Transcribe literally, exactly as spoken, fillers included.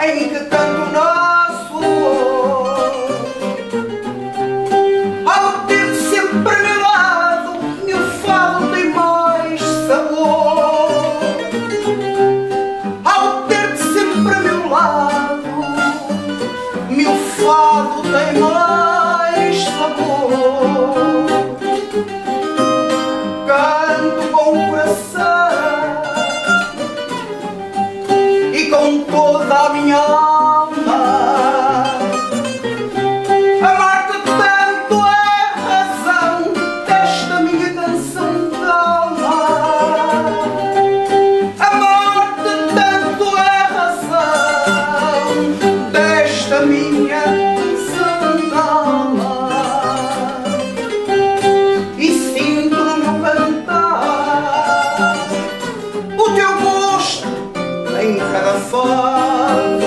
em que tanto nosso amor. Ao ter-te sempre a meu lado, meu fado tem mais sabor. Ao ter-te sempre a meu lado, meu fado tem mais sabor. Canto com o coração e com toda a minha alma. Amar-te tanto é a razão desta minha canção de alma. Amar-te tanto é a razão desta minha canção de alma. E sinto no meu cantar o teu gosto em cada fase.